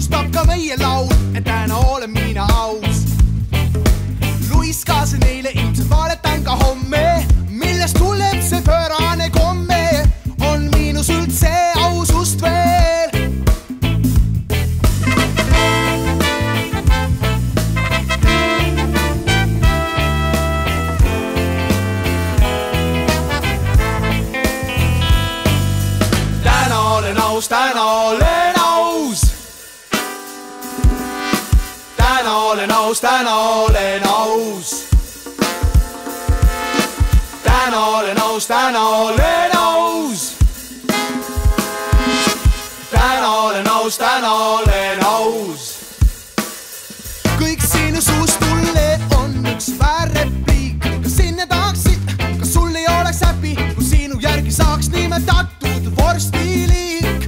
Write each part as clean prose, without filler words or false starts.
otsustab ka meie laud, et täna olen mina aus. Luiskasin eile, ilmselt valetan ka homme, millest tuleb see pöörane komme. On miinus üldse ausust veel. Täna olen aus, täna olen aus. Täna olen aus, täna olen aus. Täna olen aus, täna olen aus. Täna olen aus, täna olen aus. Kõik sinu suust mulle on üks väär repliik. Kas sinne tahaksid, kas sul ei oleks häbi, kui sinu järgi saaks nimetatud vorstiliik?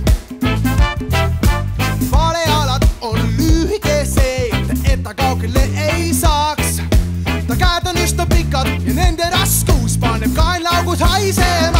Valealad on lühikesed, et ta kaugele ei saaks. Ta käed on üsna pikad ja nende raskus paneb kaenlaugud haisema.